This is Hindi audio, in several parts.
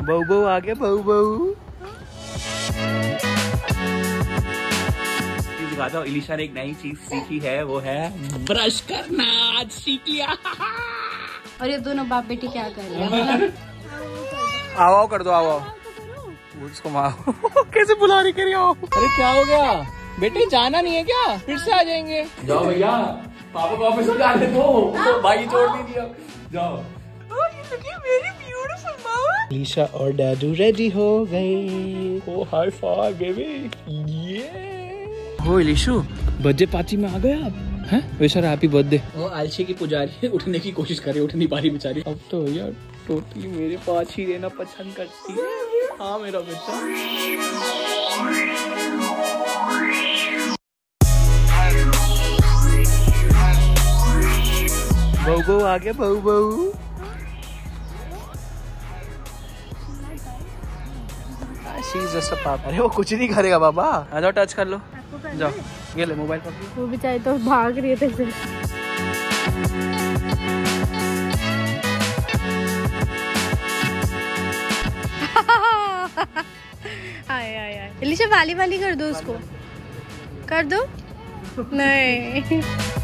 बहू बहू आ गया, बहू बहू। दिखाता हूँ, इलिशा ने एक नई चीज सीखी है, वो है ब्रश करना। आज सीख लिया। और ये दोनों बाप बेटी क्या कर रहे हैं? आओ आओ कर दो, आओ आओ उसको मारो। कैसे बुला रही, करिए आओ। अरे क्या हो गया बेटे, जाना नहीं है क्या? फिर से आ जाएंगे। जाओ भैया, पापा को ऑफिस में जाने दो, भाई छोड़ दीजिए, जाओ। इलिशा और डैडू रेडी हो गए। ओ हाई फाइव बेबी, ये हो इलिशु, बर्थडे पार्टी में आ गए आप हैं? वैसे हैप्पी बर्थडे। वो आलसी की पुजारी है, उठने की कोशिश करे, उठ नहीं पा रही बेचारी। अब तो यार टोटली मेरे पास ही रहना पसंद करती है। हाँ मेरा बच्चा। बहू बहू आ गया, बहू बहू। अरे वो कुछ नहीं करेगा बाबा, आ जाओ टच कर लो, जाओ ये ले मोबाइल पकड़ो। वो बेचारी तो भाग रही है। आए इलिशा वाली वाली कर दो उसको, कर दो। नहीं।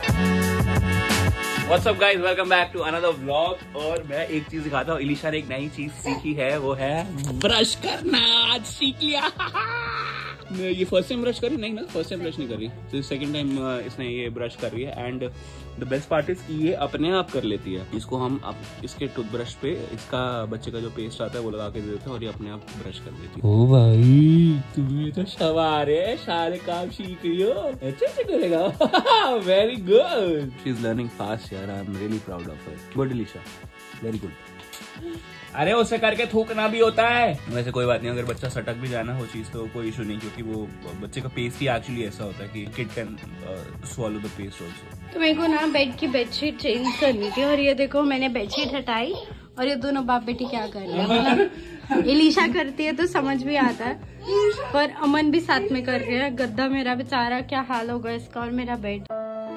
What's up guys, welcome back to another vlog। और मैं एक चीज दिखाता हूँ, इलिशा ने एक नई चीज सीखी है, वो है ब्रश करना। आज सीख लिया। ये फर्स्ट टाइम ब्रश कर रही नहीं ना, फर्स्ट टाइम ब्रश नहीं कर रही, तो सेकंड टाइम इसने ये ब्रश कर रही है। And the best part is कि ये अपने आप कर लेती है। इसको हम इसके टूथब्रश पे इसका बच्चे का जो पेस्ट आता है वो लगा के दे देते हैं और ये अपने आप ब्रश कर देती है। ओ भाई तुम्हें तो सवार है, सारे काम सीख रही हो, अच्छे से करेगा। Very good, she is learning fast यार, I am really proud of her. Good Ilisha, very good. अरे उसे करके थूकना भी होता है। वैसे कोई बात नहीं, अगर बच्चा सटक भी जाना हो चीज तो कोई इशू नहीं, क्योंकि वो बच्चे का पेस्ट ही एक्चुअली ऐसा होता है कि kid can swallow the paste also. तो मेरे को ना बेड की बेडशीट चेंज करनी थी, और ये देखो मैंने बेडशीट हटाई, और ये दोनों बाप बेटी क्या कर रहे हैं। मतलब इलिशा करती है तो समझ भी आता है, पर अमन भी साथ में कर रहे हैं। गद्दा मेरा बेचारा, क्या हाल होगा इसका, और मेरा बेड।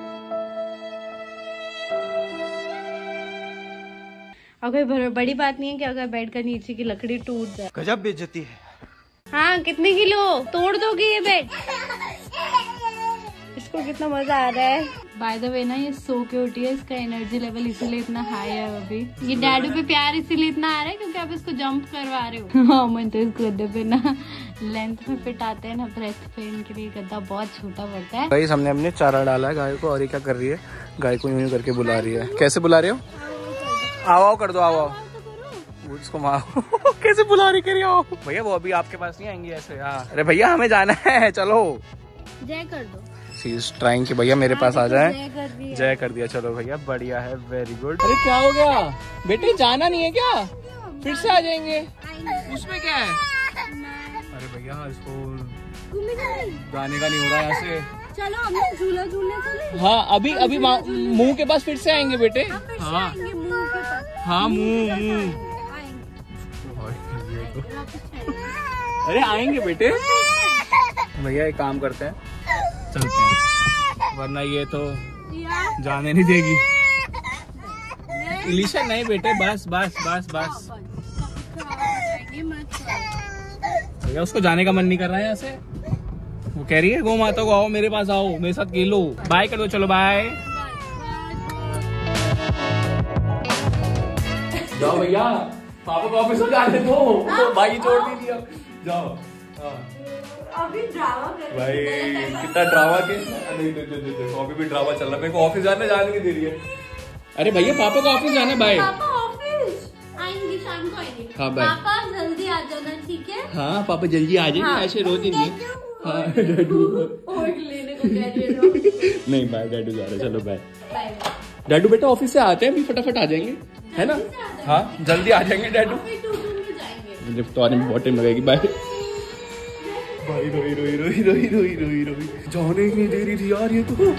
और कोई बड़ी बात नहीं है कि अगर बेड का नीचे की लकड़ी टूट जाए। गजब बेइज्जती है। हाँ कितने किलो तोड़ दोगे ये बेड? इसको कितना मजा आ रहा है। बाय द वे ना ये सो क्यूट है, इसका एनर्जी लेवल इसीलिए इतना हाई है अभी। ये डैडू पे प्यार इसीलिए इतना आ रहा है क्योंकि आप इसको जंप करवा रहे हो। हाँ मैं तो इस गद्दे पे ना लेंथ में फिट आते हैं ना ब्रेस्ट पे, इनके लिए गद्दा बहुत छोटा पड़ता है। गाइस हमने अपने चारा डाला है गाय को, और ये क्या कर रही है, गाय को यूं करके बुला रही है। कैसे बुला रही हो? आओ आओ कर दो, आओ आओ उसको मारो। कैसे बुला रही, करिए आओ। भैया वो अभी आपके पास नहीं आएंगी ऐसे। अरे भैया हमें जाना है, चलो जय कर दो। शी इज ट्राइंग कि भैया मेरे पास आ जाए। जय कर दिया, चलो भैया बढ़िया है, वेरी गुड। अरे क्या हो गया बेटे, जाना नहीं है क्या? फिर से आ जाएंगे, उसमें क्या है? अरे भैया इसको जाने का नहीं हो रहा है ऐसे। चलो हमने झूला झूलने चले। हाँ अभी मुंह के पास फिर से आएंगे बेटे। हाँ हाँ मुंह। अरे आएंगे बेटे। भैया एक काम करते हैं, चलते हैं, वरना ये तो जाने नहीं देगी। इलिशा नहीं बेटे, बस बस बस बस। भैया उसको जाने का मन नहीं कर रहा है यहाँ से, वो कह रही है गो माता को आओ मेरे पास, आओ मेरे साथ खेलो। बाय कर दो, चलो बाय। जाओ भैया, पापा को ऑफिस में जाने दो, भाई छोड़ दीजिए, जाओ। अभी ड्रामा कर भाई कितना ड्रामा के, देखो अभी भी ड्रामा चल रहा है। मेरे को ऑफिस जाने नहीं दे रही है। अरे भैया पापा को ऑफिस जाना है, बाय। पापा ऑफिस आएंगे, शाम को आएंगे। हाँ बाय। पापा जल्दी आ जाना, ठीक है? हाँ पापा जल्दी आ जाएंगे। हाँ, ऐसे रोज नहीं। हाँ डैडू लेने को कह रही है। नहीं बाय, डैडू जा रहा है, चलो बाय। डैडू बेटा ऑफिस से आते हैं अभी, फटाफट आ जाएंगे, है ना? हाँ जल्दी आ जाएंगे डैडू। लिफ्ट तो आने में बहुत टाइम लगेगी। बाय। भाई रोई रोई रोई रोई रोई रोई रोई जाने ही नहीं दे रही थी यार ये तो।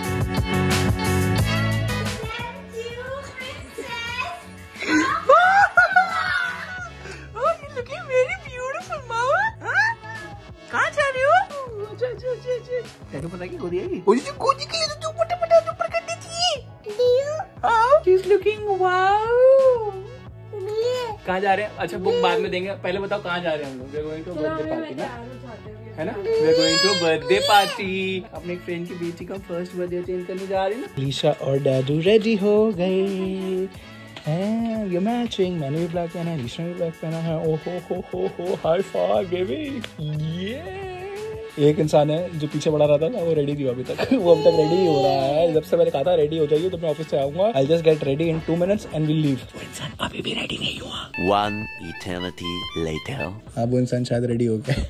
कहाँ जा रही हो? तेरे पता है कि गोदी आएगी? गोदी के लिए तो ऊपर करनी चाहिए। She's looking wow. कहाँ जा रहे हैं? अच्छा बुक बाद में देंगे, पहले बताओ कहाँ जा रहे हैं हम लोग? We are going to birthday party ना, है ना? We are going to birthday party. अपने एक फ्रेंड की बेटी का फर्स्ट बर्थडे अटेंड करने जा रहे हैं ना। अलीशा और डैडू रेडी हो गए हैं, ये मैचिंग। मैंने भी ब्लैक पहना है, अलीशा ने भी ब्लैक पहना है। ओहो हो हाई फाइव बेबी। ये एक इंसान है जो पीछे पड़ा रहा था ना, वो रेडी थी अभी तक। वो अभी तक रेडी ही हो रहा है। जब से मैंने कहा था रेडी हो जाइए तो मैं ऑफिस से आऊंगा। I'll just get ready in 2 minutes and we'll leave। वो इंसान अभी भी रेडी नहीं हुआ। 1 eternity later। अब वो इंसान शायद रेडी हो गया।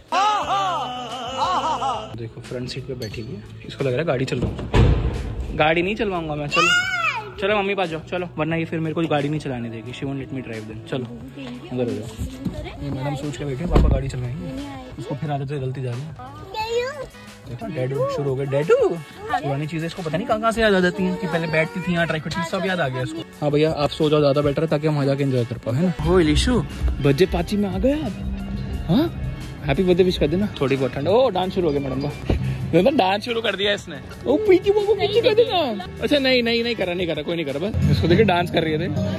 देखो फ्रंट सीट पे बैठी हुई है, इसको लग रहा है गाड़ी चलवाऊंगा। गाड़ी नहीं चलवाऊंगा मैं। चलो चलो मम्मी पास जाओ चलो, वरना ये फिर मेरे को गाड़ी नहीं चलाने देगी। She won't let me drive then. चलो अंदर हो जाओ। ये मैडम सोच के बैठे पापा गाड़ी चलाएंगे, उसको फिर आदत से गलती जा रही है। देखा डैडू शुरू हो गए। डैडू पुरानी चीजें इसको पता नहीं कहाँ से याद आ जाती हैं कि पहले बैठती थी यहाँ, ट्राई करती थी, सब याद आ गया इसको। हाँ भैया आप सो जाओ, ज्यादा बेटर है ताकि हम मजा के एंजॉय कर पाओ, है ना? हो इलिशु बर्थडे पार्टी में आ गए आप। हाँ हैप्पी बर्थडे विश कर देना। थोड़ी बहुत ठंड। ओ डांस शुरू हो गया मैडम का, डांस शुरू कर दिया इसने। ओ पीछे वो पीछे कर देना। अच्छा नहीं करा कोई नहीं करा, बस इसको देखिए डांस कर रही है।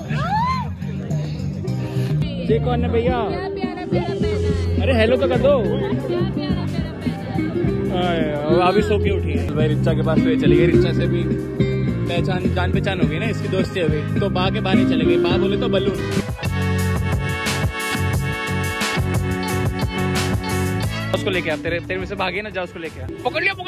देखो कौन है भैया? अरे हेलो तो कर दो। अभी सो के उठी है भाई, रिचा के पास तो ये चली गई। रिचा से भी जान पहचान हो गई ना, इसकी दोस्ती हो गई, तो बा के बहाने चले गई। बा बोले तो बलून। उसको लेके आ, तेरे में से भागे ना, जा उसको लेके आ। पकड़ लिया।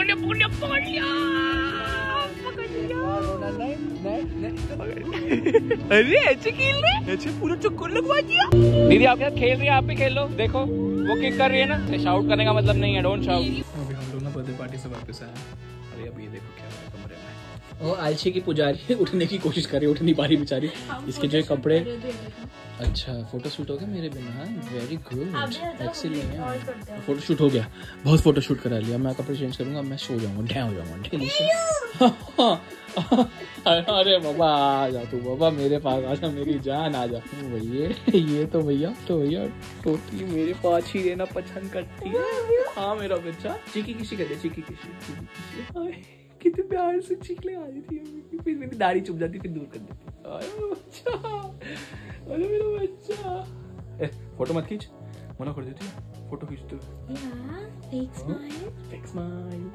अरे ऐसे खेल रहे, ऐसे पूरा चक्कर लगवा दिया। दीदी आपके साथ खेल रही है, आप भी खेल लो। देखो वो किक कर रही है ना, शाउट करने का मतलब नहीं है, डोंट शाउट। अभी हम लोग ना बर्थडे पार्टी से वापस आए। अरे अभी ये देखो क्या हो रहा है कमरे में। वो आलसी की पुजारी है, उठने की कोशिश कर रही है, उठ नहीं पा रही बेचारी। इसके जो कपड़े। अच्छा फोटो शूट हो गया मेरे बिना। Very good excellent. Photo shoot हो गया, बहुत फोटो शूट करा लिया। मैं कपड़े चेंज करूंगा, मैं सो जाऊंगा, ढै हो जाऊंगा। अरे बाबा आ जा तू, बाबा मेरे पास आ जा, मेरी जान आ जा। भैया ये तो भैया टोटली मेरे पास ही रहना पसंद करती है। हाँ मेरा बच्चा। चीकी किसी कहते, चीकी किसी। कितने प्यार से चीखने आ रही थी, फिर मेरी दाढ़ी चुप जाती, फिर दूर कर देती। अरे मेरा बच्चा। फोटो मत खींच, मना कर देती है फोटो खींचते हुए। Fake smile.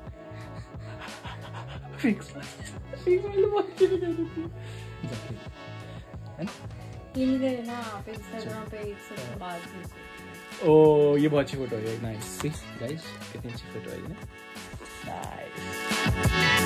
ओ ये बहुत अच्छी फोटो है। नाइस गाइस, कितनी अच्छी फोटो है। नाइस।